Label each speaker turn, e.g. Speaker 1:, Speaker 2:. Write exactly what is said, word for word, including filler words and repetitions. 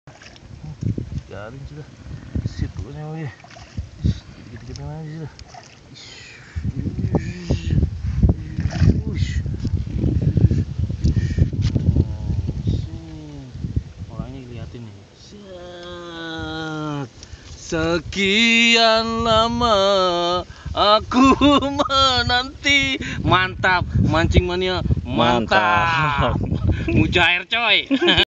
Speaker 1: Garing sudah. Sip pokoknya weh. Dikit-dikit aja sudah. Orangnya liatin nih. Sekian lama aku menanti. Mantap, mancing mania. Mantap. Mujair coy.